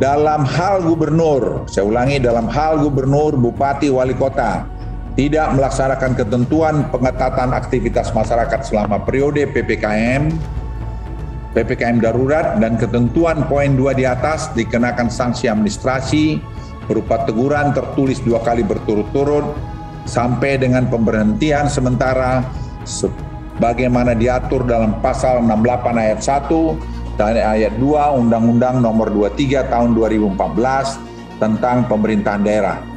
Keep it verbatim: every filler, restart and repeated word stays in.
dalam hal gubernur, saya ulangi, dalam hal gubernur, bupati, wali kota tidak melaksanakan ketentuan pengetatan aktivitas masyarakat selama periode P P K M, P P K M darurat dan ketentuan poin dua di atas dikenakan sanksi administrasi berupa teguran tertulis dua kali berturut-turut sampai dengan pemberhentian sementara sebagaimana diatur dalam pasal enam puluh delapan ayat satu dan ayat dua Undang-Undang Nomor dua puluh tiga Tahun dua ribu empat belas tentang pemerintahan daerah.